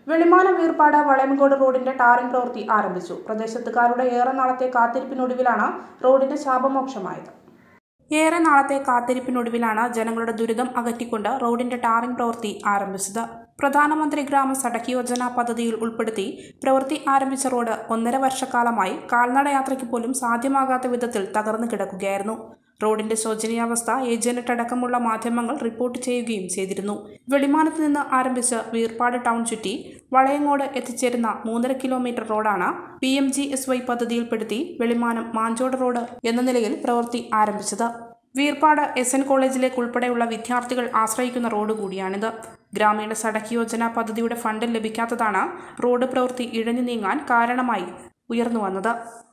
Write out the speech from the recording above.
വെളിമാനം വീർപ്പാട് വളയംകോട് റോഡിന്റെ ടാറിംഗ് പ്രവൃത്തി ആരംഭിച്ചു. പ്രദേശത്തുകാരുടെ ഏറെ നാളത്തെ കാത്തിരിപ്പിനൊടുവിലാണ് റോഡിന്റെ ശാപമോക്ഷമായത്. ജനങ്ങളുടെ ദുരിതം അകറ്റിക്കൊണ്ട് റോഡിന്റെ ടാറിംഗ് പ്രവൃത്തി ആരംഭിച്ചത്. പ്രധാനമന്ത്രി ഗ്രാമ സഡക് യോജന പദ്ധതിയിൽ ഉൾപ്പെടുത്തി പ്രവൃത്തി ആരംഭിച്ച റോഡ് 1.5 വർഷക്കാലമായി കാൽനടയാത്രയ്ക്ക് പോലും സാധ്യമാകാത്ത വിധത്തിൽ തകർന്നു കിടക്കുകയായിരുന്നു. റോഡിന്റെ ശോചനീയാവസ്ഥ ഏഷ്യാനെറ്റ് അടക്കമുള്ള മാധ്യമങ്ങൾ റിപ്പോർട്ട് ചെയ്യുകയും ചെയ്തിരുന്നു. വെളിമാനത്ത് നിന്ന് ആരംഭിച്ച് വീർപ്പാട് ടൗൺ ചുറ്റി വളയങ്ങോട് എത്തിച്ചേരുന്ന 3.5 കിലോമീറ്റർ റോഡാണ് PMGSY പദ്ധതിയിൽപ്പെടുത്തി വെളിമാനം മാഞ്ചോട് റോഡ് എന്ന നിലയിൽ പ്രവൃത്തി ആരംഭിച്ചത്. വീർപ്പാട് SN കോളേജിലേക്ക് ഉൾപ്പെടെയുള്ള വിദ്യാർത്ഥികൾ ആശ്രയിക്കുന്ന റോഡ് കൂടിയാണിത്. ഗ്രാമീണ സഡക് യോജന പദ്ധതിയുടെ ഫണ്ട് ലഭിക്കാത്തതാണ് റോഡ് പ്രവൃത്തി ഇഴഞ്ഞു നീങ്ങാൻ കാരണമായി ഉയർന്നു വന്നത്.